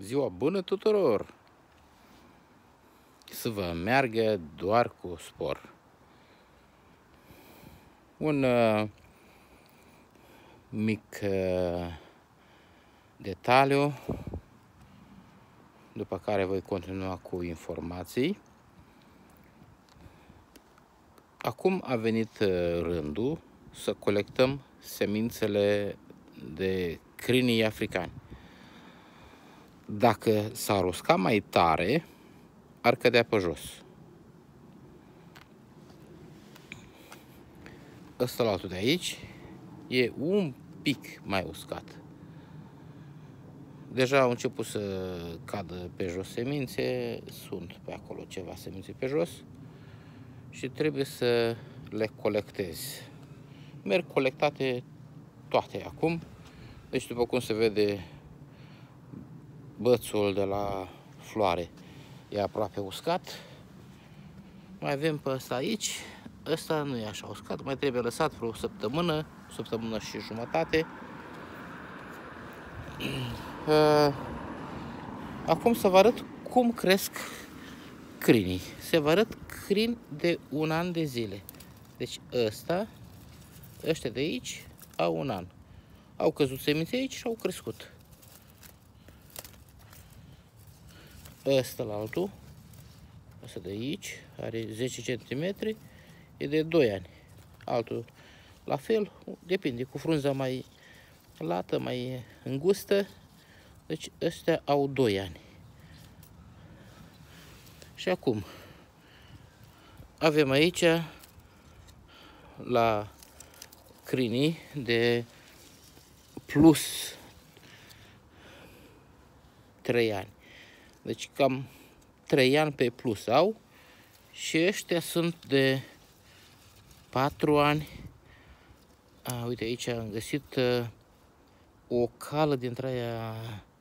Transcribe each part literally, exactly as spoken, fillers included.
Ziua bună tuturor! Să vă meargă doar cu spor. Un uh, mic uh, detaliu, după care voi continua cu informații. Acum a venit uh, rândul să colectăm semințele de crinii africani. Dacă s-ar usca mai tare, ar cădea pe jos. Ăsta la altul de aici e un pic mai uscat. Deja au început să cadă pe jos semințe, sunt pe acolo ceva semințe pe jos și trebuie să le colectezi. Merg colectate toate acum, deci după cum se vede, bățul de la floare e aproape uscat. Mai avem pe ăsta aici, ăsta nu e așa uscat, mai trebuie lăsat vreo săptămână, o săptămână și jumătate. Acum să vă arăt cum cresc crinii. Se vă arăt crini de un an de zile. Deci ăsta, ăștia de aici au un an. Au căzut semințe aici și au crescut. Ăsta la altul, ăsta de aici, are zece centimetri, e de doi ani. Altul la fel, depinde, cu frunza mai lată, mai îngustă. Deci ăstea au doi ani. Și acum avem aici la crinii de plus trei ani. Deci cam trei ani pe plus au. Și ăștia sunt de patru ani. A, uite, aici am găsit uh, o cală dintre aia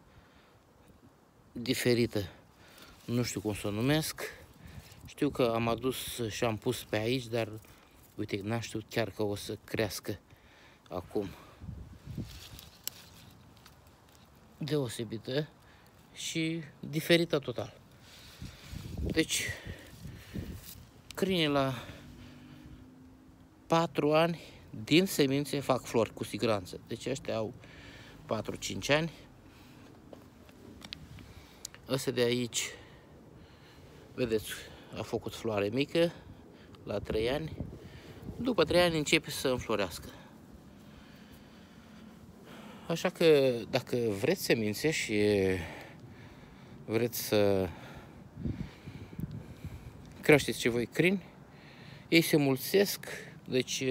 diferită. Nu știu cum să o numesc. Știu că am adus și am pus pe aici, dar uite, n-am știut chiar că o să crească acum. Deosebită și diferită total. Deci, crinii la patru ani din semințe fac flori cu siguranță. Deci ăștia au patru cinci ani. Ăsta de aici, vedeți, a făcut floare mică la trei ani. După trei ani începe să înflorească. Așa că dacă vreți semințe și vreți să creșteți și voi crini, ei se mulțesc, deci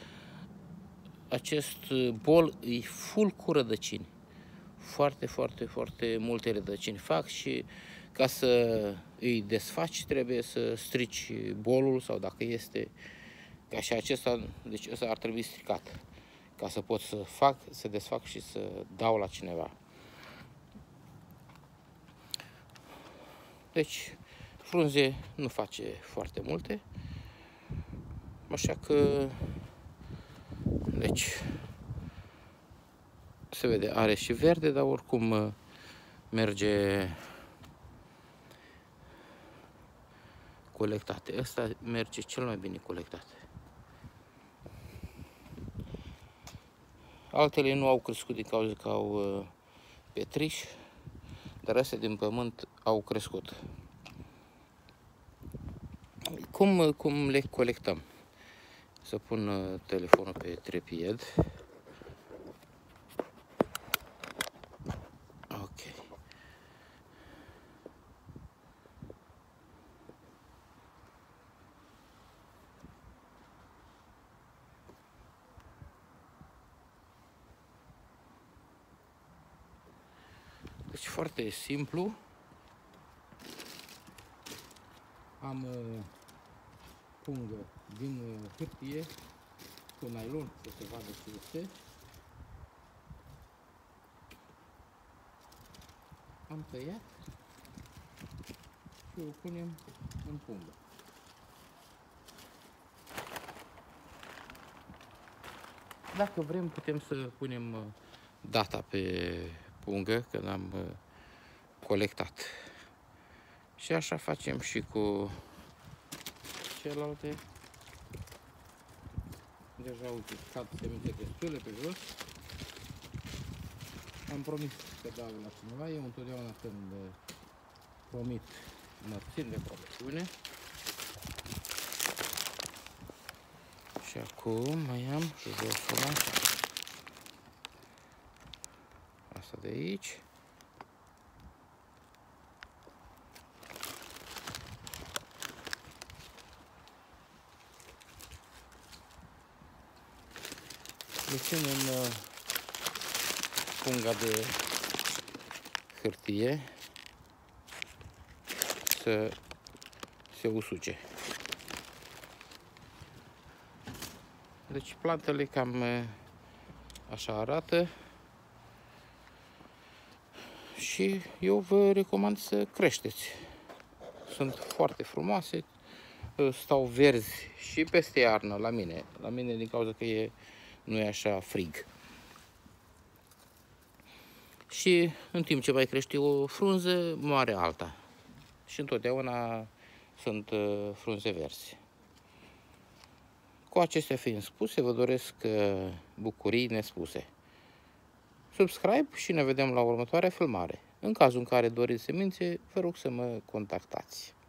acest bol e full cu rădăcini. Foarte, foarte, foarte multe rădăcini fac și ca să îi desfaci trebuie să strici bolul sau dacă este ca și acesta, deci ăsta ar trebui stricat ca să pot să fac, să desfac și să dau la cineva. Deci frunze nu face foarte multe, așa că deci se vede, are și verde, dar oricum merge colectate. Ăsta merge cel mai bine colectat. Altele nu au crescut din cauza că au petriș, dar astea din pământ au crescut. Cum, cum le colectăm? Să pun telefonul pe trepied. Ok. Deci foarte simplu. Am uh, pungă din uh, hârtie cu nylon, să se vadă ce este. Am tăiat și o punem în pungă. Dacă vrem, putem să punem data pe pungă, când am colectat. Și așa facem și cu celelalte. Deja, uite, cad semințe destule pe jos. Am promis să dau la cineva. Eu întotdeauna când promit, mă țin de promisiune. Și acum mai am josul asta de aici. Le țin în punga de hârtie să se usuce. Deci plantele cam așa arată și eu vă recomand să creșteți. Sunt foarte frumoase, stau verzi și peste iarnă la mine, la mine din cauza că e, nu e așa frig. Și în timp ce mai crește o frunză, moare alta. Și întotdeauna sunt frunze verzi. Cu acestea fiind spuse, vă doresc bucurii nespuse. Subscribe și ne vedem la următoarea filmare. În cazul în care doriți semințe, vă rog să mă contactați.